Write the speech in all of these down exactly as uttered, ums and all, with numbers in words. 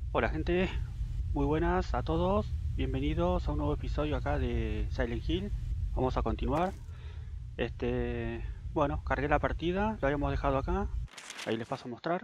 Hola gente, muy buenas a todos, bienvenidos a un nuevo episodio acá de Silent Hill. Vamos a continuar. Este, bueno, cargué la partida, lo habíamos dejado acá, ahí les paso a mostrar.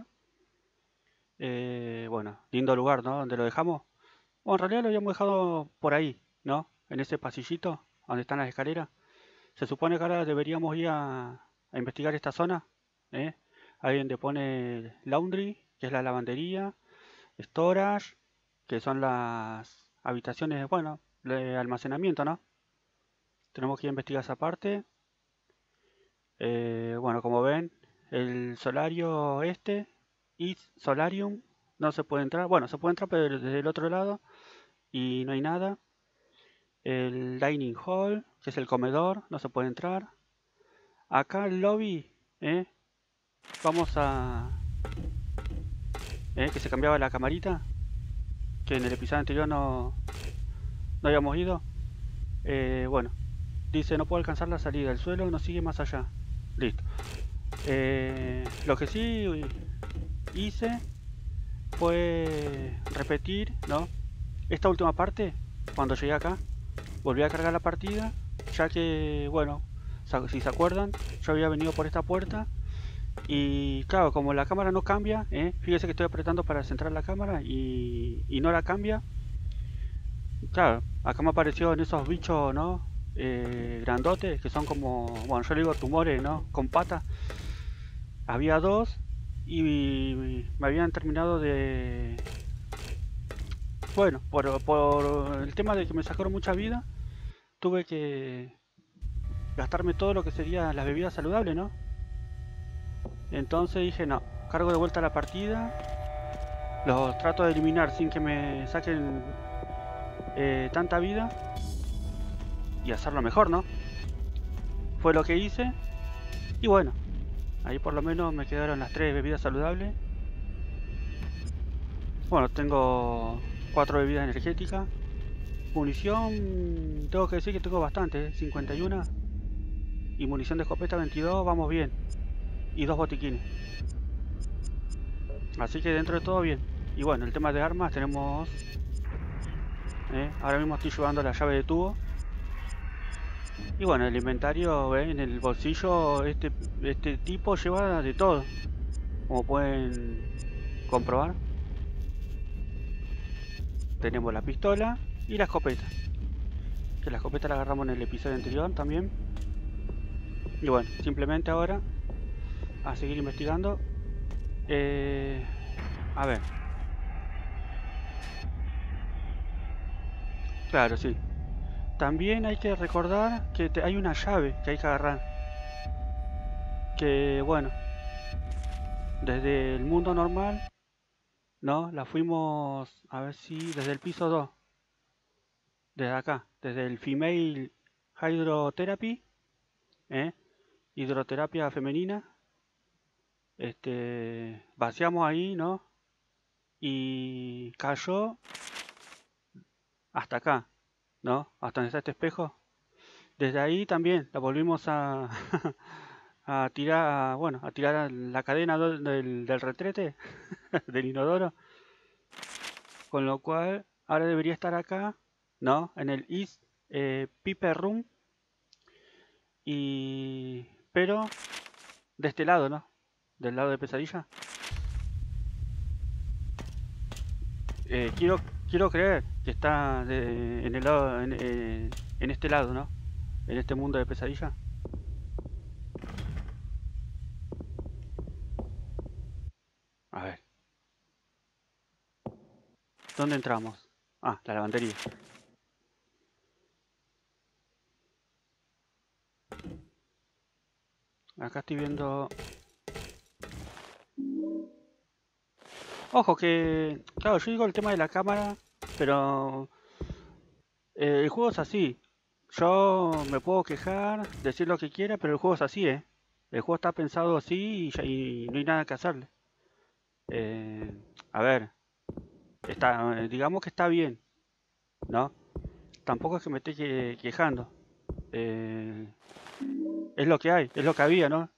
Eh, bueno, lindo lugar, ¿no? Donde lo dejamos. Bueno, en realidad lo habíamos dejado por ahí, ¿no? En ese pasillito, donde están las escaleras. Se supone que ahora deberíamos ir a, a investigar esta zona, ¿eh? Ahí donde pone Laundry, que es la lavandería. Storage, que son las habitaciones, bueno, de almacenamiento, ¿no? Tenemos que investigar esa parte. Eh, bueno, como ven, el solario este, East Solarium, no se puede entrar. Bueno, se puede entrar, pero desde el otro lado y no hay nada. El Dining Hall, que es el comedor, no se puede entrar. Acá el lobby, ¿eh? Vamos a... ¿eh? Que se cambiaba la camarita, que en el episodio anterior no, no habíamos ido. Eh, bueno, dice no puedo alcanzar la salida, el suelo no sigue más allá. Listo. Eh, lo que sí hice fue repetir, ¿no? Esta última parte, cuando llegué acá, volví a cargar la partida, ya que, bueno, si se acuerdan, yo había venido por esta puerta y claro, como la cámara no cambia, ¿eh? Fíjese que estoy apretando para centrar la cámara y, y no la cambia. Claro, acá me apareció en esos bichos, ¿no? Eh, grandotes, que son como, bueno, yo le digo tumores, ¿no? Con patas. Había dos y me habían terminado de... Bueno, por, por el tema de que me sacaron mucha vida, tuve que gastarme todo lo que sería las bebidas saludables, ¿no? Entonces dije, no, cargo de vuelta la partida, los trato de eliminar sin que me saquen eh, tanta vida y hacerlo mejor, ¿no? Fue lo que hice y bueno, ahí por lo menos me quedaron las tres bebidas saludables. Bueno, tengo cuatro bebidas energéticas. Munición, tengo que decir que tengo bastante, ¿eh? cincuenta y uno. Y munición de escopeta veintidós, vamos bien. Y dos botiquines. Así que dentro de todo bien. Y bueno, el tema de armas tenemos... ¿eh? Ahora mismo estoy llevando la llave de tubo. Y bueno, el inventario, ¿eh? En el bolsillo, este, este tipo lleva de todo. Como pueden comprobar. Tenemos la pistola y la escopeta. Que la escopeta la agarramos en el episodio anterior también. Y bueno, simplemente ahora a seguir investigando. Eh, a ver. Claro, sí. También hay que recordar que te- hay una llave que hay que agarrar. Que bueno, desde el mundo normal, ¿no? La fuimos, a ver si, desde el piso dos. Desde acá, desde el Female Hydrotherapy, ¿eh? Hidroterapia femenina. Este, vaciamos ahí, ¿no? Y cayó hasta acá, ¿no? Hasta donde está este espejo. Desde ahí también la volvimos a, a tirar, bueno, a tirar la cadena del, del, del retrete, del inodoro. Con lo cual, ahora debería estar acá, ¿no? En el East eh, Piper Room. Y... Pero de este lado, ¿no? Del lado de pesadilla. Eh, quiero, quiero creer que está de- en el lado, en, eh, en este lado, ¿no? En este mundo de pesadilla. A ver, ¿dónde entramos? Ah, la lavandería. Acá estoy viendo... Ojo que... Claro, yo digo el tema de la cámara, pero... eh, el juego es así. Yo me puedo quejar, decir lo que quiera, pero el juego es así, ¿eh? El juego está pensado así y, ya- y no hay nada que hacerle. Eh, a ver, está, eh, digamos que está bien, ¿no? Tampoco es que me esté que- quejando. Eh, es lo que hay, es lo que había, ¿no?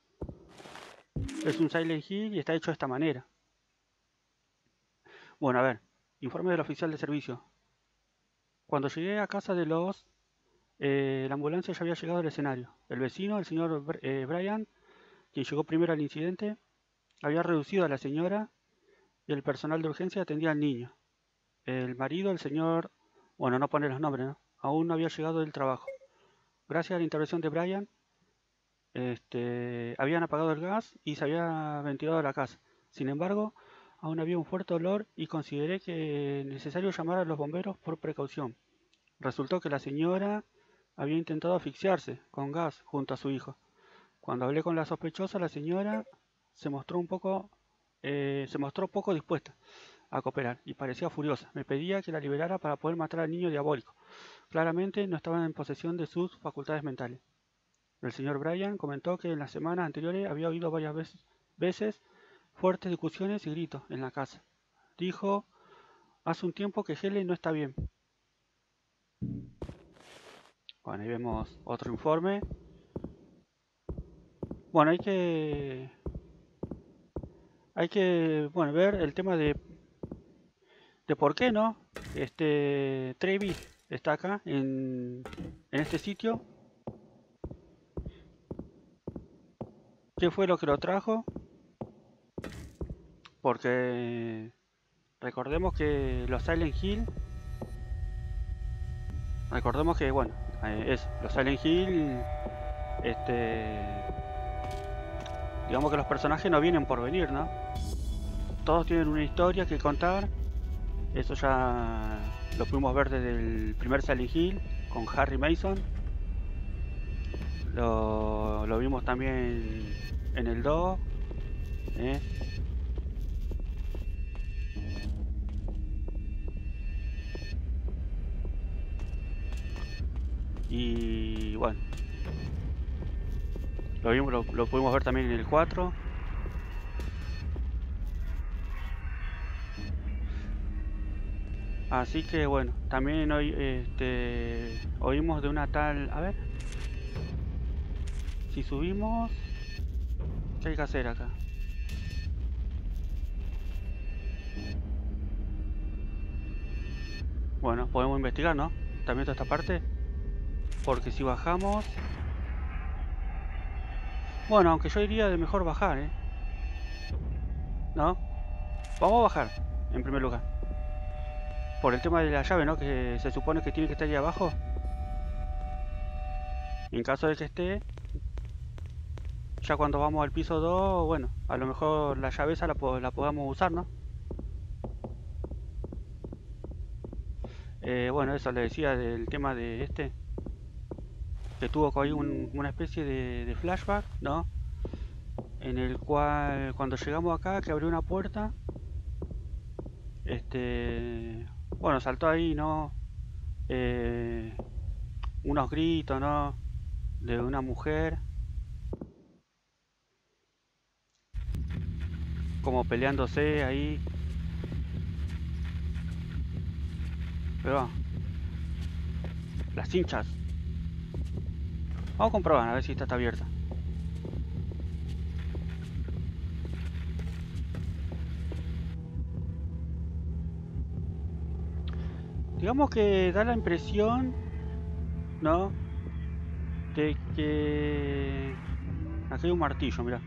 Es un Silent Hill y está hecho de esta manera. Bueno, a ver. Informe del oficial de servicio. Cuando llegué a casa de los... Eh, la ambulancia ya había llegado al escenario. El vecino, el señor eh, Brian, quien llegó primero al incidente, había reducido a la señora y el personal de urgencia atendía al niño. El marido, el señor... Bueno, no pone los nombres, ¿no? Aún no había llegado del trabajo. Gracias a la intervención de Brian, este, habían apagado el gas y se había ventilado la casa. Sin embargo, aún había un fuerte olor y consideré que necesario llamar a los bomberos por precaución. Resultó que la señora había intentado asfixiarse con gas junto a su hijo. Cuando hablé con la sospechosa, la señora se mostró un poco, eh, se mostró poco dispuesta a cooperar y parecía furiosa. Me pedía que la liberara para poder matar al niño diabólico. Claramente no estaba en posesión de sus facultades mentales. El señor Brian comentó que en las semanas anteriores había oído varias veces, veces fuertes discusiones y gritos en la casa. Dijo, hace un tiempo que Helen no está bien. Bueno, ahí vemos otro informe. Bueno, hay que... Hay que, bueno, ver el tema de... De por qué, ¿no? Este... Trevi está acá, en, en este sitio. ¿Qué fue lo que lo trajo? Porque... Recordemos que los Silent Hill... Recordemos que, bueno, eh, eso, los Silent Hill... Este... Digamos que los personajes no vienen por venir, ¿no? Todos tienen una historia que contar. Eso ya lo pudimos ver desde el primer Silent Hill con Harry Mason. Lo, lo vimos también en el dos. ¿eh? Y bueno, lo, vimos, lo, lo pudimos ver también en el cuatro. Así que bueno, también hoy este, oímos de una tal... A ver. Si subimos... ¿Qué hay que hacer acá? Bueno, podemos investigar, ¿no? También toda esta parte. Porque si bajamos... Bueno, aunque yo iría de mejor bajar, ¿eh? ¿No? Vamos a bajar, en primer lugar. Por el tema de la llave, ¿no? Que se supone que tiene que estar ahí abajo. En caso de que esté... Ya cuando vamos al piso dos, bueno, a lo mejor la llave esa la, la podamos usar, ¿no? Eh, bueno, eso le decía del tema de este. Que tuvo ahí un, una especie de, de flashback, ¿no? En el cual cuando llegamos acá, que abrió una puerta. Este... Bueno, saltó ahí, ¿no? Eh, unos gritos, ¿no? De una mujer. Como peleándose ahí. Pero... Las hinchas. Vamos a comprobar a ver si esta está abierta. Digamos que da la impresión, ¿no? De que... Aquí hay un martillo, mirá.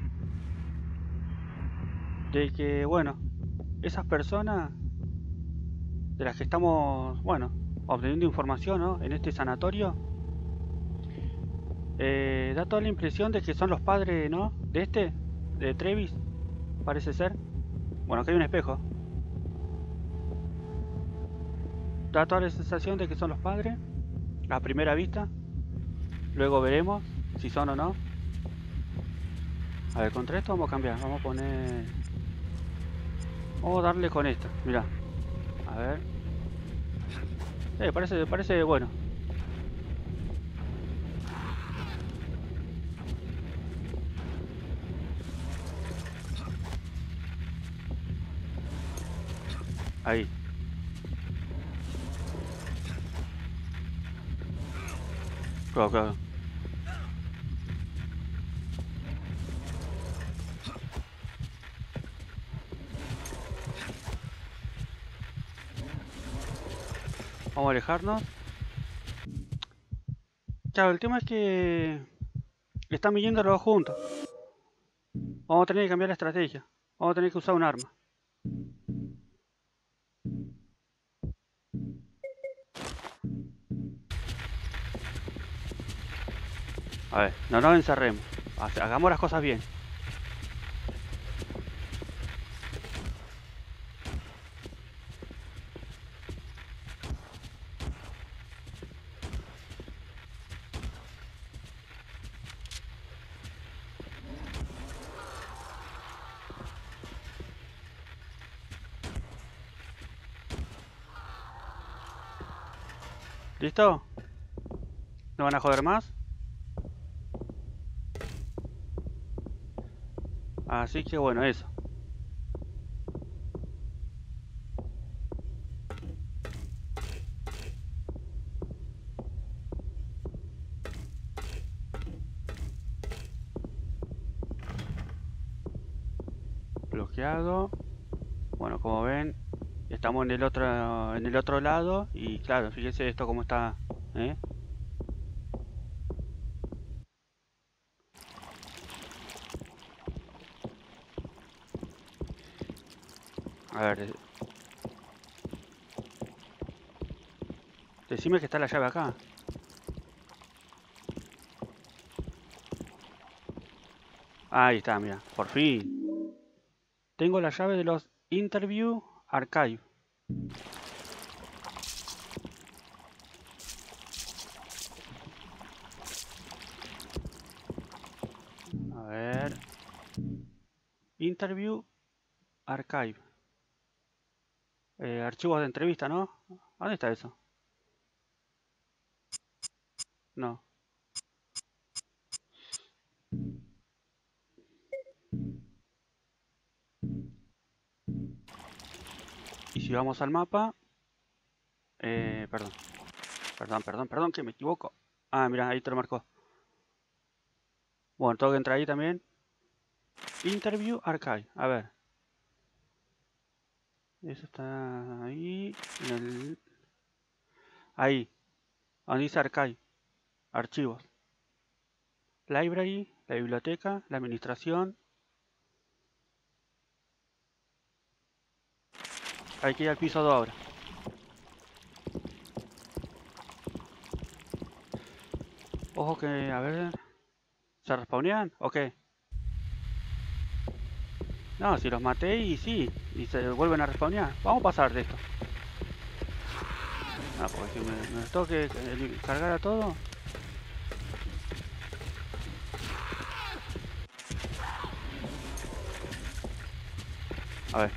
De que, bueno, esas personas de las que estamos, bueno, obteniendo información, ¿no? En este sanatorio, eh, da toda la impresión de que son los padres, ¿no? De este, de Travis, parece ser. Bueno, aquí hay un espejo. Da toda la sensación de que son los padres, a primera vista. Luego veremos si son o no. A ver, contra esto vamos a cambiar, vamos a poner... Vamos a darle con esta, mirá. A ver. Eh, parece, parece bueno. Ahí. Claro, claro. Vamos a alejarnos. Claro, el tema es que están viniendo los dos juntos. Vamos a tener que cambiar la estrategia. Vamos a tener que usar un arma. A ver, no nos encerremos. Hagamos las cosas bien. ¿Listo? ¿No van a joder más? Así que bueno, eso. Bloqueado. Bueno, como ven, estamos en el otro en el otro lado y claro, fíjense esto cómo está, ¿eh? A ver, decime que está la llave acá. Ahí está, mira, por fin. Tengo la llave de los Interview Archive. A ver. Interview Archive. Eh, archivos de entrevista, ¿no? ¿Dónde está eso? No. Y si vamos al mapa... Eh, perdón. Perdón, perdón, perdón, que me equivoco. Ah, mira, ahí te lo marcó. Bueno, tengo que entrar ahí también. Interview Archive. A ver. Eso está ahí. En el... Ahí. Donde dice Archive. Archivos. Library. La biblioteca. La administración. Hay que ir al piso dos ahora. Ojo que, a ver... ¿Se respawnean? ¿O qué? No, si los maté y sí. Y se vuelven a respawnear. Vamos a pasar de esto. Ah, porque si me, me toque cargar a todo. A ver.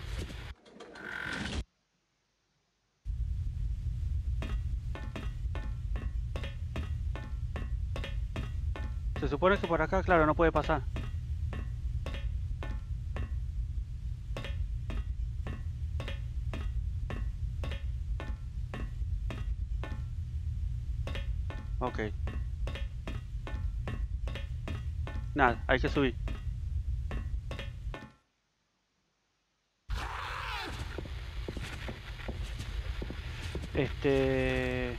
Se supone que por acá, claro, no puede pasar. Ok. Nada, hay que subir. Este...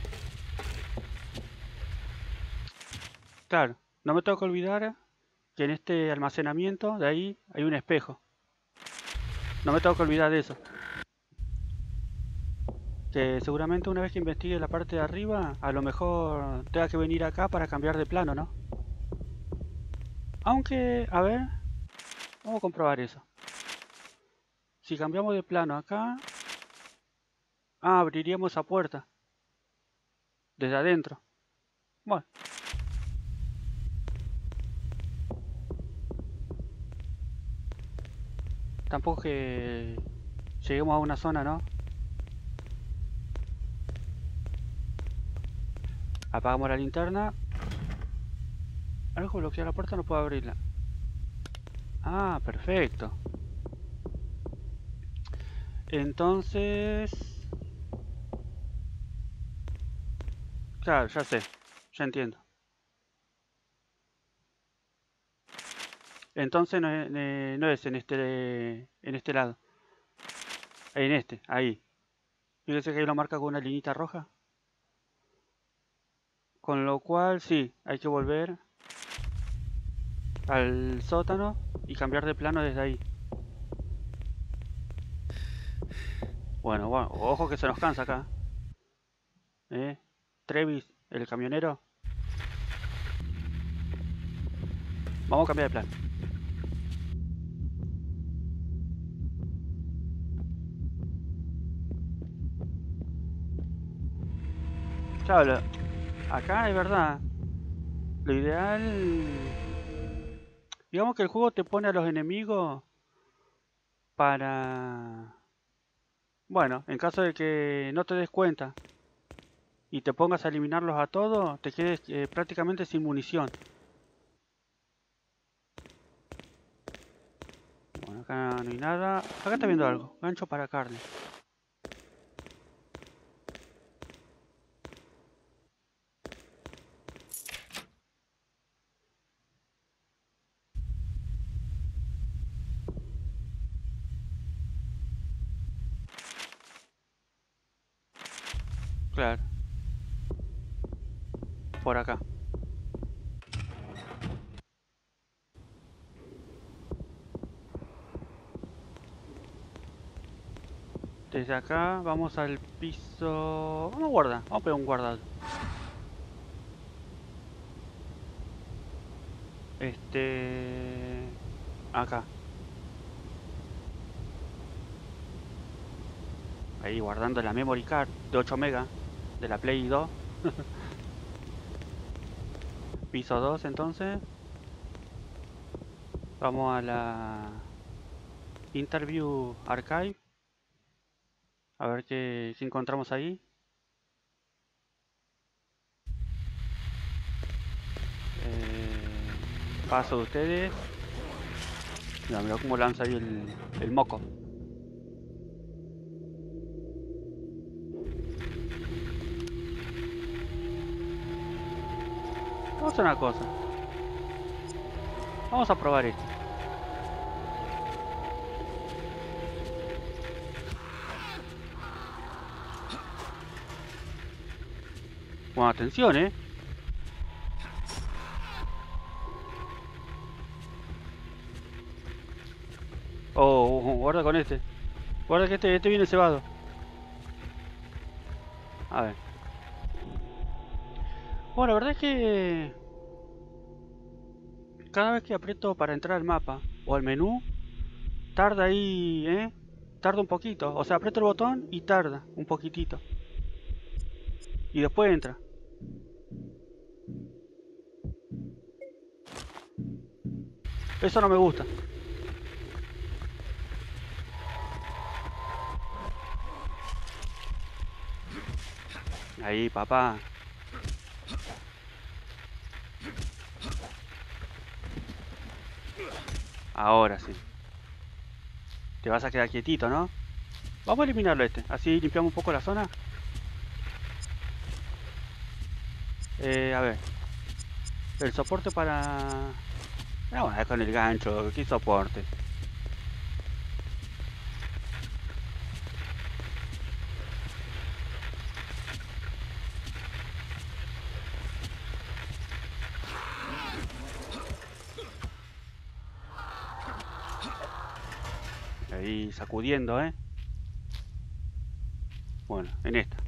Claro, no me tengo que olvidar que en este almacenamiento de ahí hay un espejo. No me tengo que olvidar de eso. Que seguramente una vez que investigue la parte de arriba, a lo mejor tenga que venir acá para cambiar de plano, ¿no? Aunque, a ver, vamos a comprobar eso. Si cambiamos de plano acá... Ah, abriríamos esa puerta. Desde adentro. Bueno. Tampoco que lleguemos a una zona, ¿no? Apagamos la linterna. Algo bloquea la puerta, no puedo abrirla. Ah, perfecto. Entonces... Claro, ya sé. Ya entiendo. Entonces no es, no es en este en este lado. En este, ahí. Fíjese que hay una marca con una linita roja. Con lo cual, sí, hay que volver al sótano y cambiar de plano desde ahí. Bueno, bueno, ojo que se nos cansa acá. ¿Eh? Trevis, el camionero. Vamos a cambiar de plan. Claro, acá es verdad. Lo ideal... Digamos que el juego te pone a los enemigos para... Bueno, en caso de que no te des cuenta y te pongas a eliminarlos a todos, te quedes eh, prácticamente sin munición. Bueno, acá no hay nada. Acá está viendo algo. Gancho para carne. Claro. Por acá. Desde acá vamos al piso... Vamos a guardar. Vamos a pegar un guardado. Este... Acá. Ahí guardando la memory card de ocho megas de la Play dos. Piso dos entonces. Vamos a la Interview Archive. A ver qué, qué encontramos ahí. Eh, paso de ustedes. Mira, mira cómo lanza ahí el, el moco. Vamos a hacer una cosa. Vamos a probar esto. Bueno, atención, eh. Oh, oh, guarda con este. Guarda que este, este viene cebado. A ver. Bueno, la verdad es que cada vez que aprieto para entrar al mapa o al menú, tarda ahí, ¿eh? Tarda un poquito. O sea, aprieto el botón y tarda un poquitito. Y después entra. Eso no me gusta. Ahí, papá. Ahora sí. Te vas a quedar quietito, ¿no? Vamos a eliminarlo este. Así limpiamos un poco la zona. Eh, a ver. El soporte para... Vamos a ver con el gancho. ¿Qué soporte? Ahí sacudiendo, ¿eh? Bueno, en esta.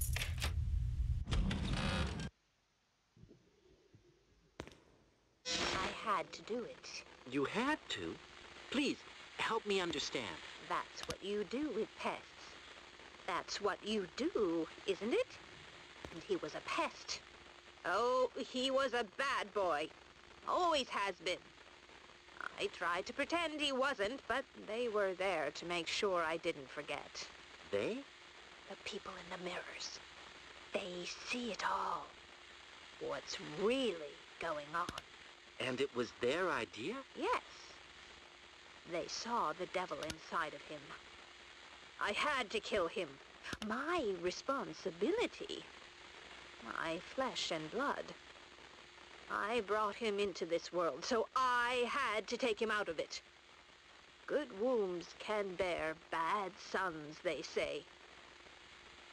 I had to do it. You had to? Please, help me understand. That's what you do with pests. That's what you do, isn't it? And he was a pest. Oh, he was a bad boy. Always has been. I tried to pretend he wasn't, but they were there to make sure I didn't forget. They? The people in the mirrors. They see it all. What's really going on. And it was their idea? Yes. They saw the devil inside of him. I had to kill him. My responsibility. My flesh and blood. I brought him into this world, so I had to take him out of it. Good wombs can bear bad sons, they say.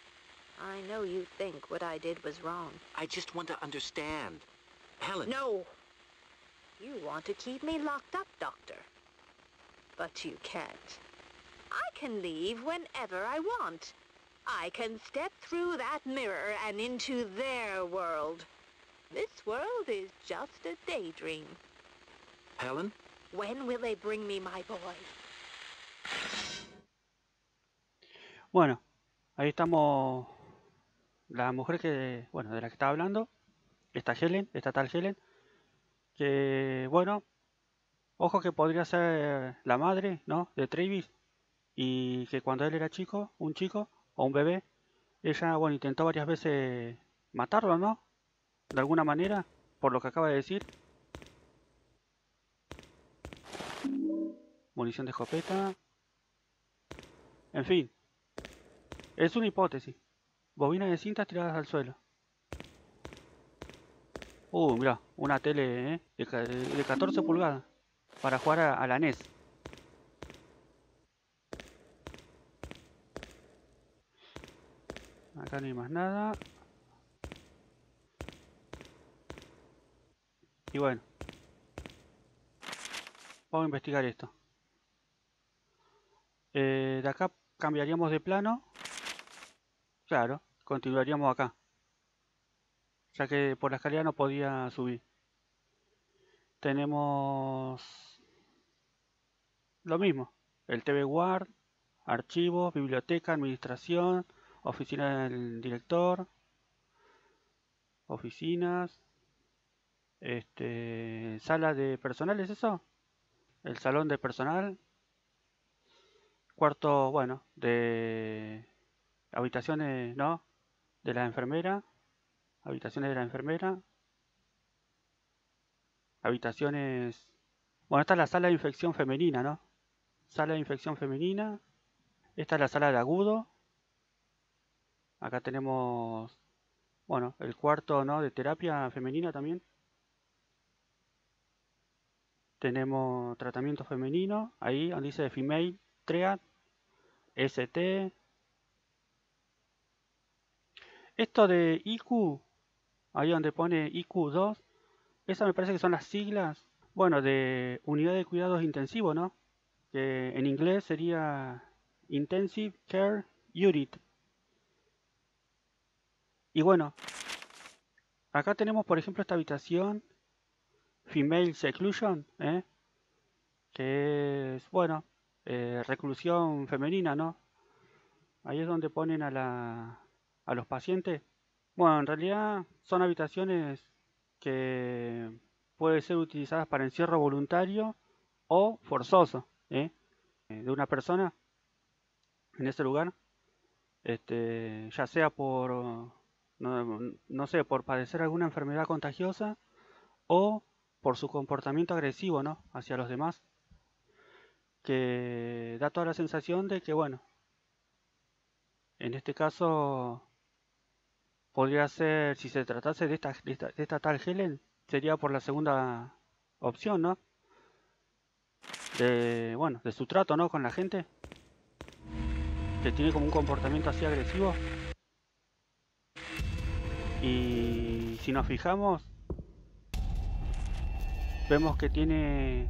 I know you think what I did was wrong. I just want to understand. Helen. No! You want to keep me locked up, Doctor. But you can't. I can leave whenever I want. I can step through that mirror and into their world. This world is just a daydream. Helen? When will they bring me my boy? Bueno, ahí estamos. La mujer que, bueno, de la que estaba hablando, esta Helen, esta tal Helen, que, bueno, ojo que podría ser la madre, ¿no? De Travis, y que cuando él era chico, un chico o un bebé, ella, bueno, intentó varias veces matarlo, ¿no? De alguna manera, por lo que acaba de decir. Munición de escopeta. En fin, es una hipótesis. Bobinas de cintas tiradas al suelo. Uh, mirá, una tele, ¿eh? de, de catorce pulgadas para jugar a, a la N E S. Acá no hay más nada. Y bueno, vamos a investigar esto. Eh, de acá cambiaríamos de plano. Claro, continuaríamos acá, ya que por la escalera no podía subir. Tenemos lo mismo, el T V Guard, archivos, biblioteca, administración, oficina del director, oficinas, este, sala de personal, ¿es eso? El salón de personal, cuarto, bueno, de habitaciones, ¿no? De la enfermera, habitaciones de la enfermera, habitaciones. Bueno, esta es la sala de infección femenina, ¿no? Sala de infección femenina. Esta es la sala de agudo. Acá tenemos, bueno, el cuarto, ¿no? De terapia femenina también. Tenemos tratamiento femenino. Ahí donde dice Female Triad. S T. Esto de I Q, ahí donde pone I Q dos, esas me parece que son las siglas, bueno, de unidad de cuidados intensivos, ¿no? Que en inglés sería Intensive Care Unit. Y bueno, acá tenemos por ejemplo esta habitación Female Seclusion, ¿eh? Que es, bueno, eh, reclusión femenina, ¿no? Ahí es donde ponen a, la, a los pacientes. Bueno, en realidad son habitaciones que pueden ser utilizadas para encierro voluntario o forzoso, ¿eh? De una persona en ese lugar, este, ya sea por, no, no sé, por padecer alguna enfermedad contagiosa o por su comportamiento agresivo, ¿no? Hacia los demás, que da toda la sensación de que, bueno, en este caso podría ser, si se tratase de esta, de esta, de esta tal Helen, sería por la segunda opción, ¿no? De, bueno, de su trato, ¿no? Con la gente, que tiene como un comportamiento así agresivo. Y si nos fijamos, vemos que tiene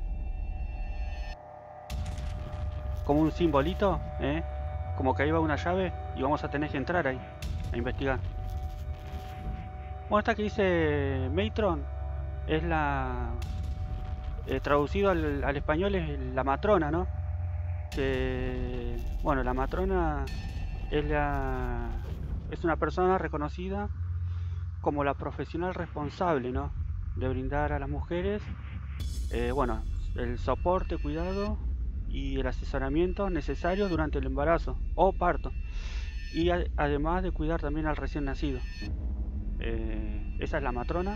como un simbolito, ¿eh? Como que ahí va una llave y vamos a tener que entrar ahí a investigar. Bueno, esta que dice Matron es la... Eh, traducido al, al español es la matrona, ¿no? Que, bueno, la matrona es, la, es una persona reconocida como la profesional responsable, ¿no? De brindar a las mujeres, eh, bueno, el soporte, cuidado y el asesoramiento necesario durante el embarazo o parto, y a, además de cuidar también al recién nacido. Eh, esa es la matrona,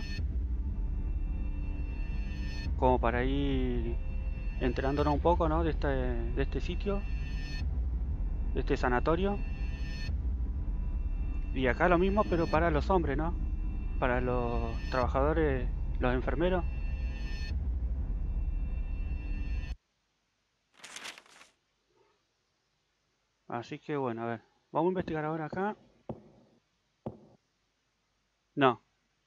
como para ir enterándonos un poco, ¿no? de, este, de este sitio, de este sanatorio. Y acá lo mismo, pero para los hombres, ¿no? Para los trabajadores, los enfermeros. Así que bueno, a ver, vamos a investigar ahora acá. No.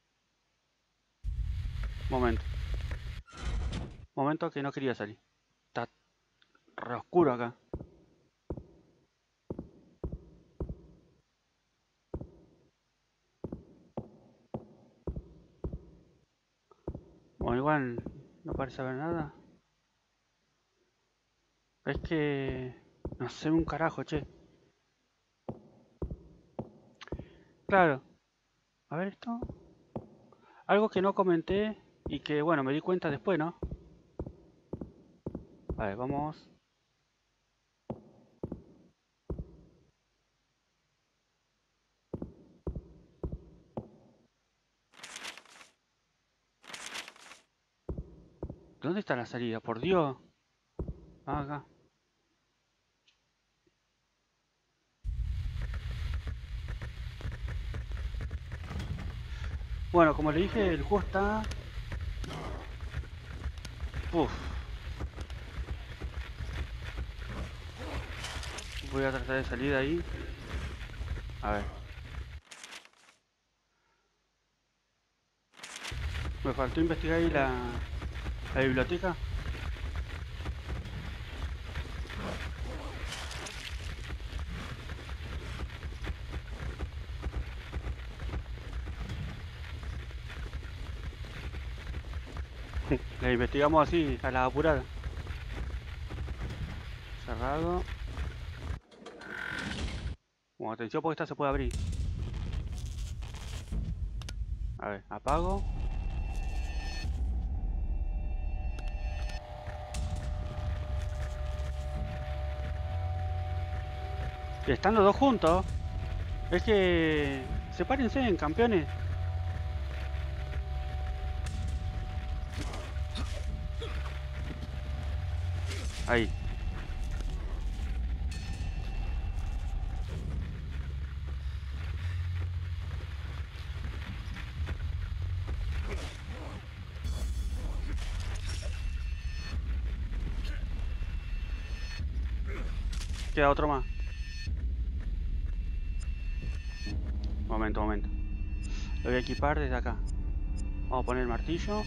Momento. Momento que no quería salir. Está re oscuro acá. Bueno, igual no parece haber nada. Es que... no sé un carajo, che. Claro. A ver esto. Algo que no comenté y que, bueno, me di cuenta después, ¿no? A ver, vamos. ¿Dónde está la salida? Por Dios. Ah, acá. Bueno, como le dije, el juego está... Uf. Voy a tratar de salir de ahí. A ver. Me faltó investigar ahí la, la biblioteca. La investigamos así, a la apurada. Cerrado. Bueno, atención porque esta se puede abrir. A ver, apago. Están los dos juntos. Es que... sepárense, en campeones. Ahí. Queda otro más. Momento, momento. Lo voy a equipar desde acá. Vamos a poner el martillo.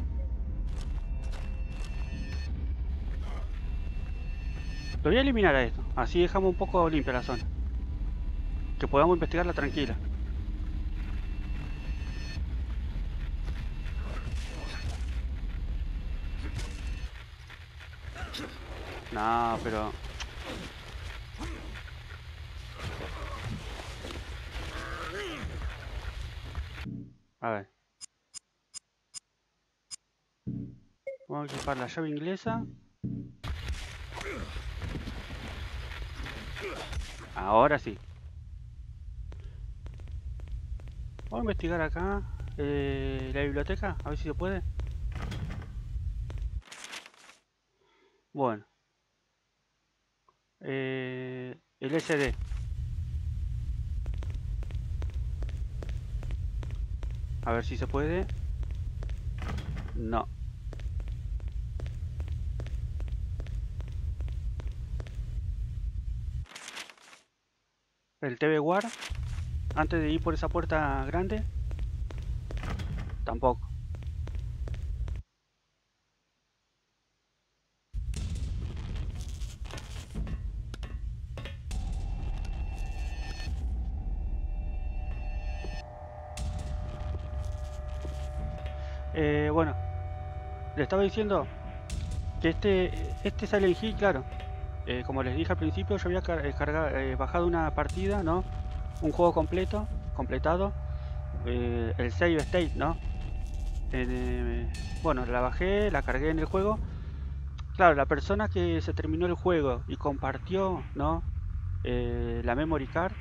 Lo voy a eliminar a esto. Así dejamos un poco limpia la zona. Que podamos investigarla tranquila. No, pero... A ver. Vamos a equipar la llave inglesa. Ahora sí. Vamos a investigar acá eh, la biblioteca, a ver si se puede. Bueno. Eh, el S D. A ver si se puede. No. El T V Guard. Antes de ir por esa puerta grande. Tampoco. Eh, bueno. Le estaba diciendo que este, este Silent Hill, claro. Eh, como les dije al principio, yo había cargado, eh, bajado una partida, ¿no? Un juego completo, completado. Eh, el save state, ¿no? Eh, bueno, la bajé, la cargué en el juego. Claro, la persona que se terminó el juego y compartió, ¿no? Eh, la memory card.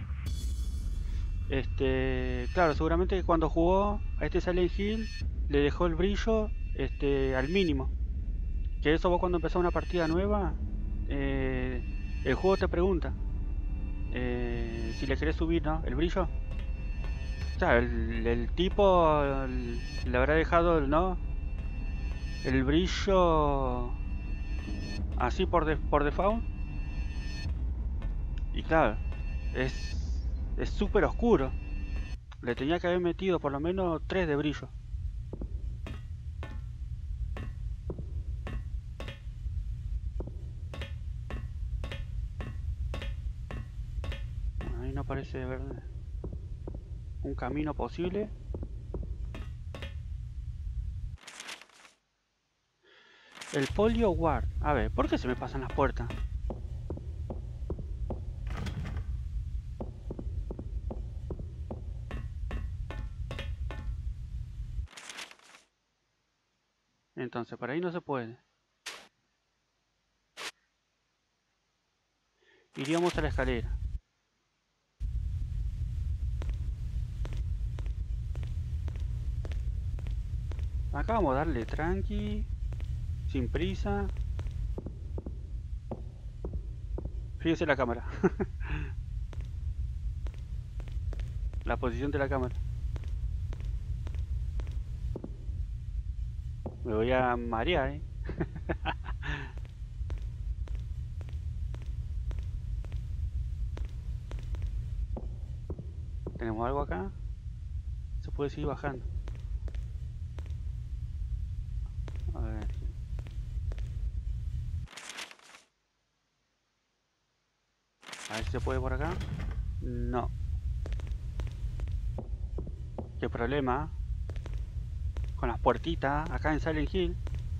Este, claro, seguramente cuando jugó a este Silent Hill le dejó el brillo este, al mínimo. Que eso vos cuando empezás una partida nueva, eh, el juego te pregunta eh, si le querés subir, ¿no? El brillo. O sea, el, el tipo el, le habrá dejado, ¿no? El brillo así por, de, por default. Y claro, es es súper oscuro. Le tenía que haber metido por lo menos tres de brillo. Bueno, ahí no parece haber un camino posible. El Polio Ward. A ver, ¿por qué se me pasan las puertas? Entonces, por ahí no se puede. Iríamos a la escalera. Acá vamos a darle tranqui. Sin prisa. Fíjese la cámara. La posición de la cámara. Me voy a marear, eh. Tenemos algo acá. Se puede seguir bajando. A ver. A ver si se puede por acá. No. Qué problema. Con las puertitas acá en Silent Hill.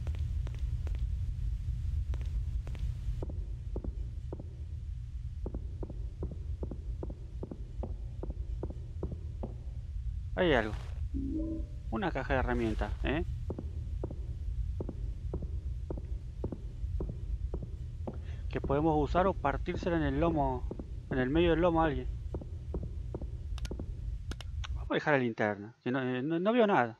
Hay algo. Una caja de herramientas, ¿eh? Que podemos usar o partírsela en el lomo. En el medio del lomo a alguien. Vamos a dejar la linterna. Que no, no, no veo nada.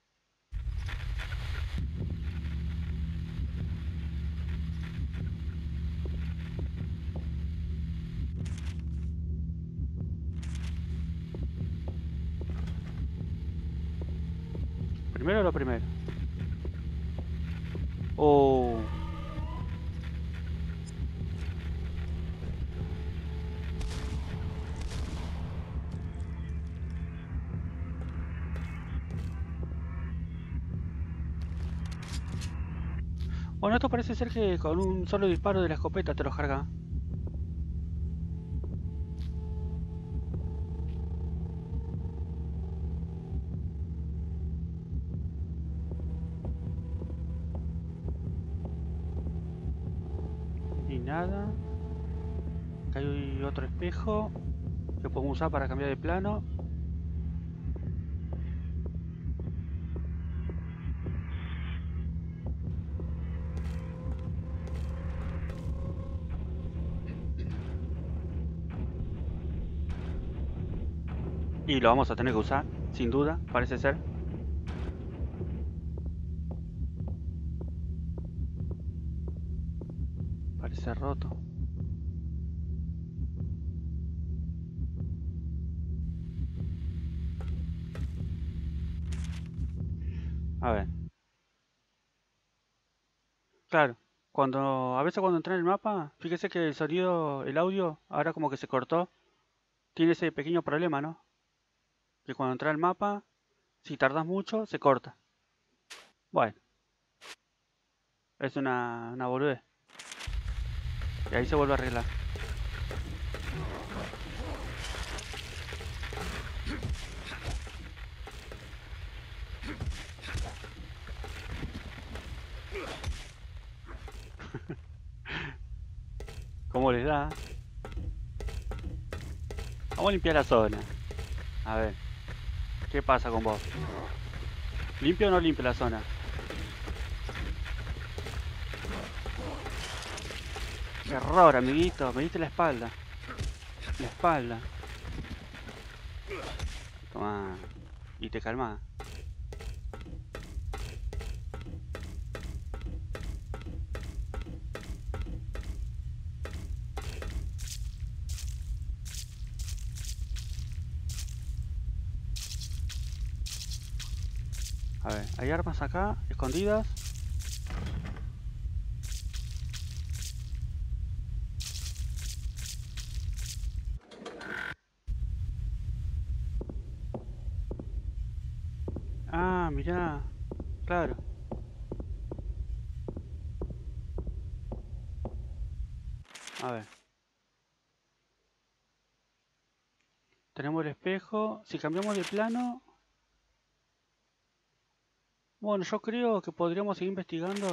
Primero lo primero. Oh. Bueno, esto parece ser que con un solo disparo de la escopeta te lo carga. Y nada. Acá hay otro espejo que podemos usar para cambiar de plano. Y lo vamos a tener que usar, sin duda, parece ser. Parece roto. A ver. Claro, cuando a veces cuando entra en el mapa, fíjese que el sonido, el audio, ahora como que se cortó. Tiene ese pequeño problema, ¿no? Que cuando entra el mapa, si tardas mucho, se corta. Bueno, es una, una boludez. Y ahí se vuelve a arreglar. ¿Cómo les da? Vamos a limpiar la zona. A ver, ¿qué pasa con vos? ¿Limpio o no limpio la zona? Error, amiguito, me diste la espalda. La espalda. Toma. Y te calma. A ver, hay armas acá, escondidas. mirá. Claro. A ver. Tenemos el espejo. Si cambiamos de plano... Bueno, yo creo que podríamos seguir investigando.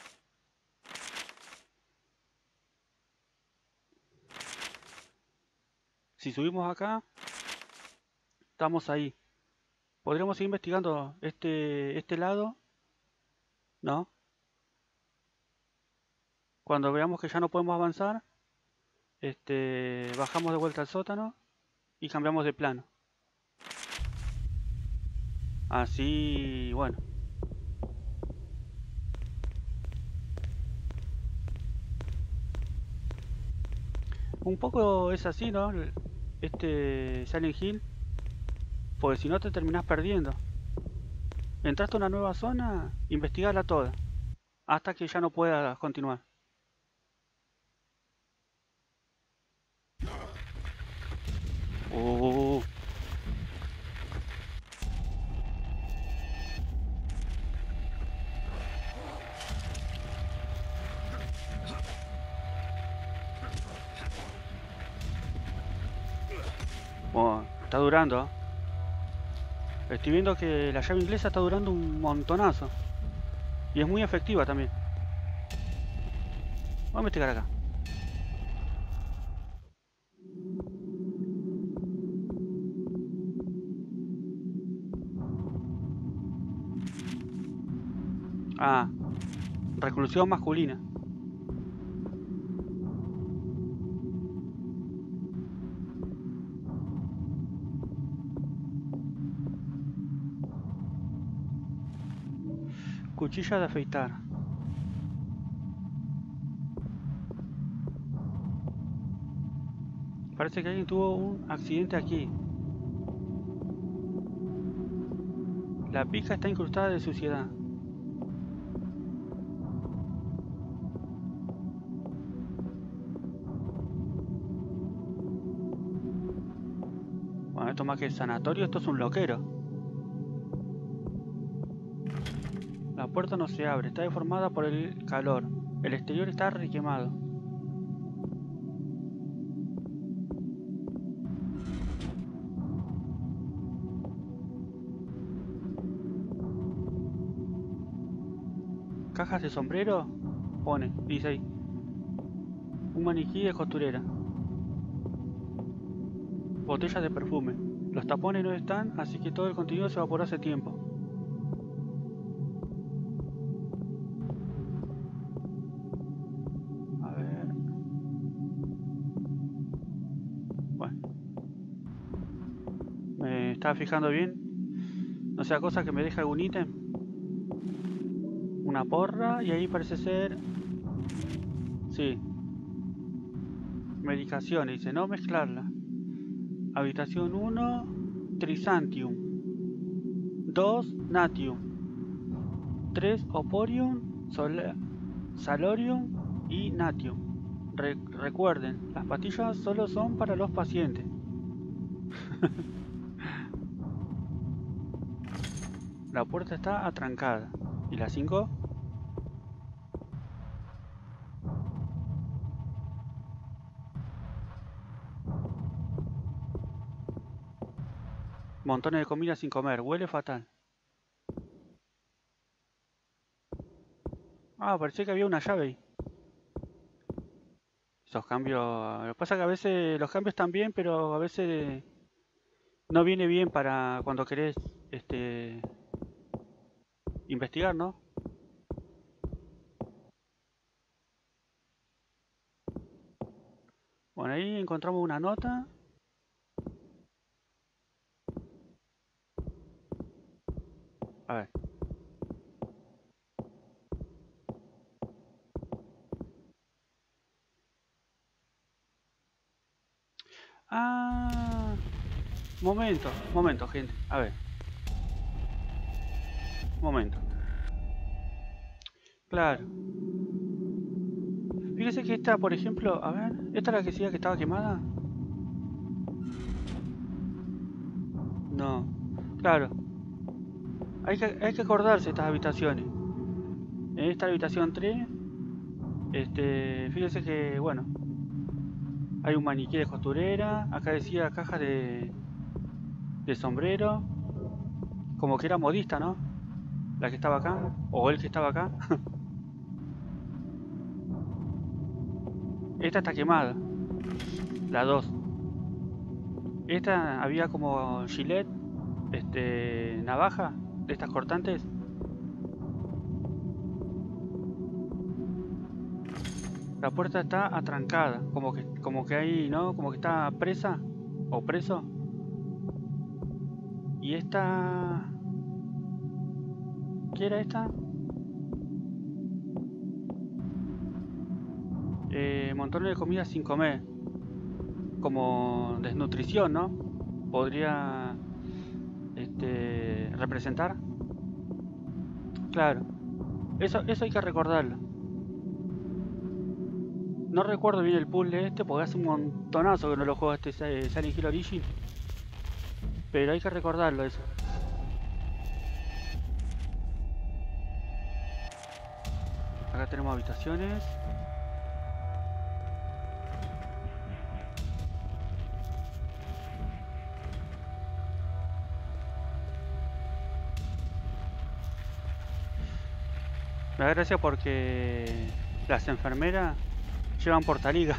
Si subimos acá, estamos ahí. Podríamos seguir investigando este, este lado, ¿no? Cuando veamos que ya no podemos avanzar, este, bajamos de vuelta al sótano y cambiamos de plano. Así, bueno. Un poco es así, ¿no? Este Silent Hill. Porque si no te terminás perdiendo. Entraste a una nueva zona, investigala toda. Hasta que ya no puedas continuar. Oh. Bueno, está durando, ¿eh? Estoy viendo que la llave inglesa está durando un montonazo. Y es muy efectiva también. Vamos a investigar acá. Ah, reclusión masculina. Cuchilla de afeitar. Parece que alguien tuvo un accidente aquí. La pija está incrustada de suciedad. Bueno, esto más que sanatorio, esto es un loquero. La puerta no se abre, está deformada por el calor. El exterior está requemado. Cajas de sombrero, pone, dice ahí. Un maniquí de costurera. Botellas de perfume. Los tapones no están, así que todo el contenido se evaporó hace tiempo. A ver. Bueno. Me estaba fijando bien. No sea cosa que me deje algún ítem. Una porra y ahí parece ser... Sí. Medicaciones, dice no mezclarla. Habitación uno, Trisantium. dos, Natium. tres, Oporium, Sol Salorium y Natium. Re recuerden, las pastillas solo son para los pacientes. La puerta está atrancada. ¿Y la cinco? Montones de comida sin comer, huele fatal. Ah, parecía que había una llave ahí. Esos cambios... Lo que pasa es que a veces los cambios están bien, pero a veces no viene bien para cuando querés este, investigar, ¿no? Bueno, ahí encontramos una nota. A ver. Ah, momento, momento, gente. A ver. Momento. Claro. Fíjese que esta, por ejemplo, a ver, ¿esta es la que decía que estaba quemada? No. Claro. Hay que, hay que acordarse estas habitaciones. En esta habitación tres, este, fíjese que, bueno, hay un maniquí de costurera. Acá decía caja de, de sombrero. Como que era modista, ¿no? La que estaba acá. O el que estaba acá. Esta está quemada. La dos. Esta había como gilet, este, navaja de estas cortantes. La puerta está atrancada, como que, como que hay, ¿no? Como que está presa o preso. Y esta, ¿qué era esta? Eh, montones de comida sin comer, como desnutrición, ¿no? Podría, este, representar. Claro, eso, eso hay que recordarlo. No recuerdo bien el puzzle este porque hace un montonazo que no lo juego este eh, Silent Hill Origin. Pero hay que recordarlo eso. Acá tenemos habitaciones. Me da gracia porque las enfermeras llevan portaliga.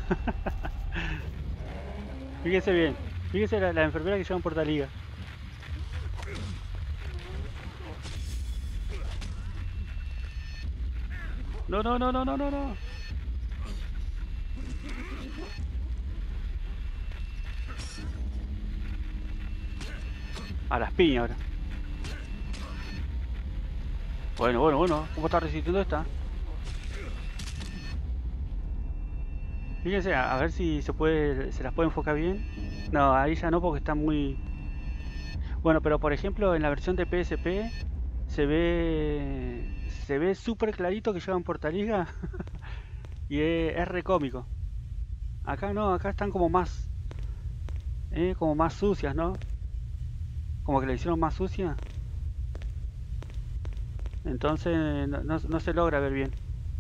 Fíjese bien. Fíjese la, la enfermera que llevan portaliga. No, no, no, no, no, no, no. A las piñas ahora. Bueno, bueno, bueno. ¿Cómo está resistiendo esta? Fíjense, a, a ver si se puede, se las puede enfocar bien. No, ahí ya no porque está muy... Bueno, pero por ejemplo en la versión de P S P se ve... Se ve súper clarito que llevan portaliga. Y es, es re cómico. Acá no, acá están como más... Eh, como más sucias, ¿no? Como que le hicieron más sucia. Entonces no, no, no se logra ver bien.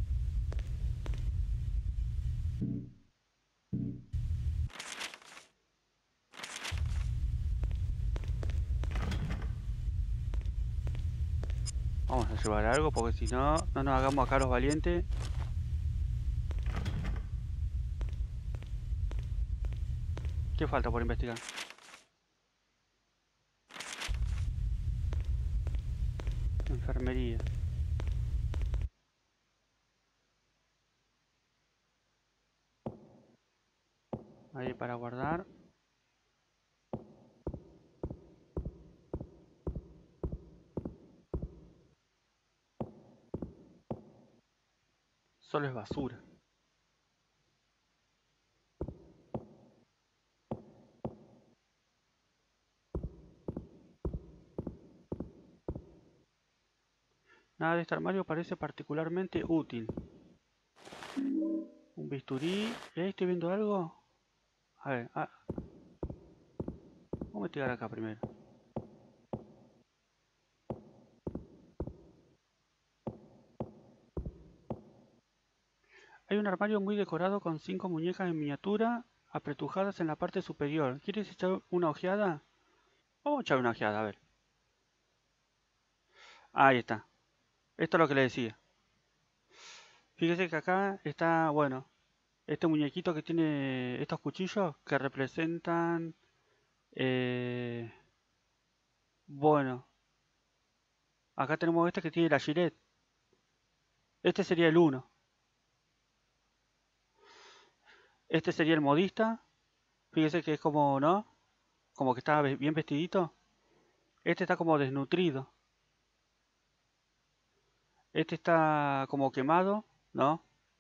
Vamos a llevar algo porque si no, no nos hagamos acá los valientes. ¿Qué falta por investigar? Enfermería. Ahí para guardar. Solo es basura. Nada de este armario parece particularmente útil. Un bisturí. ¿Ahí estoy viendo algo? A ver, ah. Vamos a investigar acá primero. Hay un armario muy decorado con cinco muñecas en miniatura apretujadas en la parte superior. ¿Quieres echar una ojeada? Vamos a echar una ojeada, a ver. Ahí está. Esto es lo que le decía. Fíjese que acá está, bueno, este muñequito que tiene estos cuchillos que representan, eh, bueno, acá tenemos este que tiene la gilet. Este sería el uno. Este sería el modista. Fíjese que es como, ¿no? Como que está bien vestidito. Este está como desnutrido. Este está como quemado, ¿no?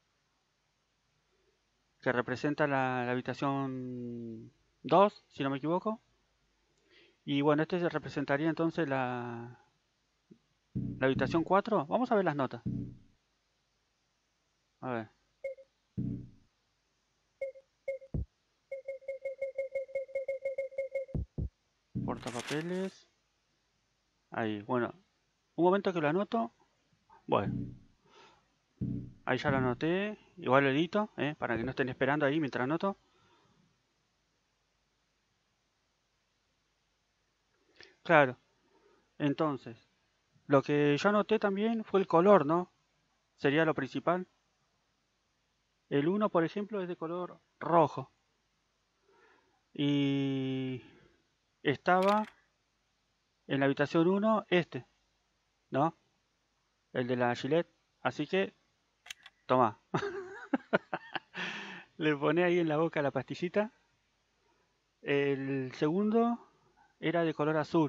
Que representa la, la habitación dos, si no me equivoco. Y bueno, este se representaría entonces la, la habitación cuatro. Vamos a ver las notas. A ver. Portapapeles. Ahí, bueno. Un momento que lo anoto. Bueno, ahí ya lo anoté. Igual lo edito, ¿eh? Para que no estén esperando ahí mientras anoto. Claro, entonces, lo que yo anoté también fue el color, ¿no? Sería lo principal. El uno, por ejemplo, es de color rojo. Y estaba en la habitación uno este, ¿no? El de la Gillette. Así que, toma. Le pone ahí en la boca la pastillita. El segundo era de color azul.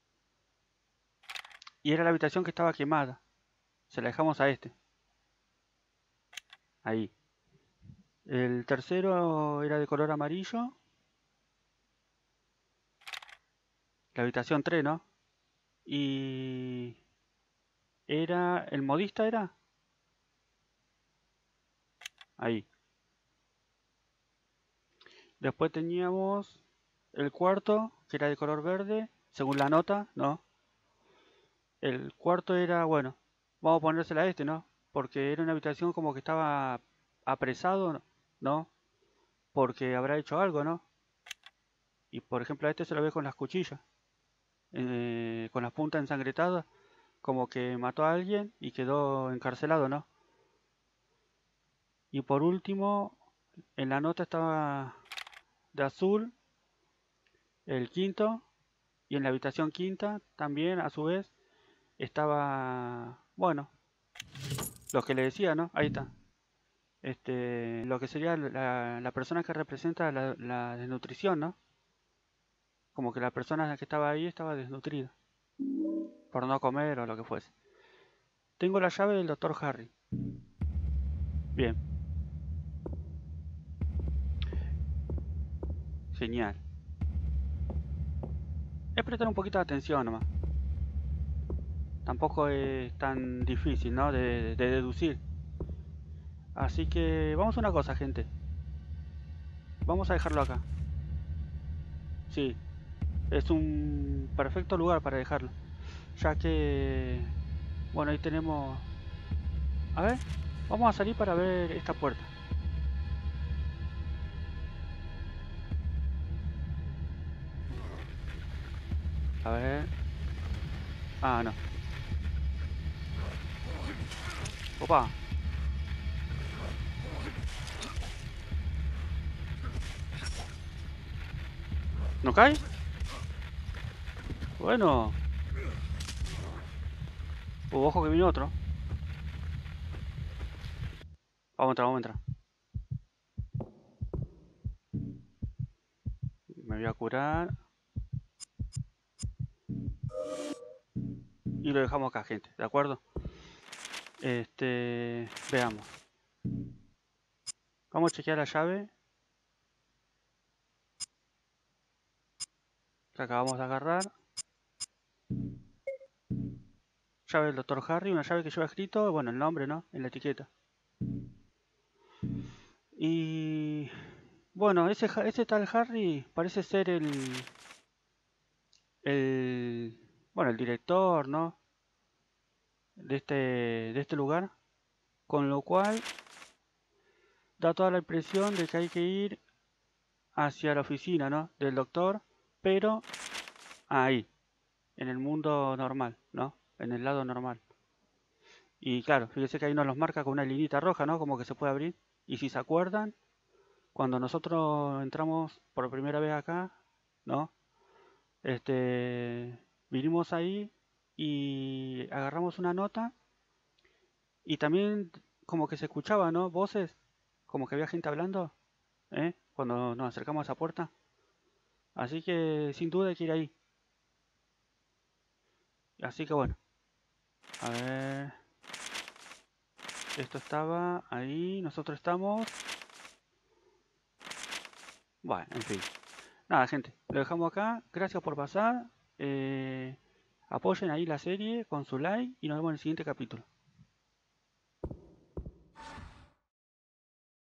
Y era la habitación que estaba quemada. Se la dejamos a este. Ahí. El tercero era de color amarillo. La habitación tres, ¿no? Y... Era... ¿El modista era? Ahí. Después teníamos el cuarto, que era de color verde, según la nota, ¿no? El cuarto era, bueno, vamos a ponérsela a este, ¿no? Porque era una habitación como que estaba apresado, ¿no? Porque habrá hecho algo, ¿no? Y por ejemplo a este se lo ve con las cuchillas, eh, con las puntas ensangrentadas, como que mató a alguien y quedó encarcelado, ¿no? Y por último, en la nota estaba de azul el quinto, y en la habitación quinta también a su vez estaba, bueno, lo que le decía, ¿no? Ahí está. Este, lo que sería la, la persona que representa la, la desnutrición, ¿no? Como que la persona que estaba ahí estaba desnutrida por no comer o lo que fuese. Tengo la llave del doctor Harry. Bien. Genial. Es prestar un poquito de atención nomás. Tampoco es tan difícil, ¿no? De, de deducir. Así que vamos a una cosa, gente. Vamos a dejarlo acá. Sí. Es un perfecto lugar para dejarlo. Ya que... Bueno, ahí tenemos... A ver. Vamos a salir para ver esta puerta. A ver... Ah, no. Opa. ¿No cae? Bueno. Uh, ojo que viene otro. Vamos a entrar, vamos a entrar. Me voy a curar. Y lo dejamos acá, gente. ¿De acuerdo? Este... Veamos. Vamos a chequear la llave. Que acabamos de agarrar. Llave del doctor Harry. Una llave que lleva escrito, bueno, el nombre, ¿no? En la etiqueta. Y... Bueno, ese, ese tal Harry parece ser el... El... Bueno, el director, ¿no? De este, de este lugar. Con lo cual... Da toda la impresión de que hay que ir hacia la oficina, ¿no? Del doctor. Pero... Ahí. En el mundo normal, ¿no? En el lado normal. Y claro, fíjese que ahí nos los marca con una linita roja, ¿no? Como que se puede abrir. Y si se acuerdan, cuando nosotros entramos por primera vez acá, ¿no? Este, vinimos ahí y agarramos una nota y también como que se escuchaba, ¿no? Voces, como que había gente hablando, ¿eh? Cuando nos acercamos a esa puerta. Así que sin duda hay que ir ahí. Así que bueno, a ver, esto estaba ahí, nosotros estamos. Bueno, en fin. Nada, gente, lo dejamos acá. Gracias por pasar. Eh, apoyen ahí la serie con su like y nos vemos en el siguiente capítulo.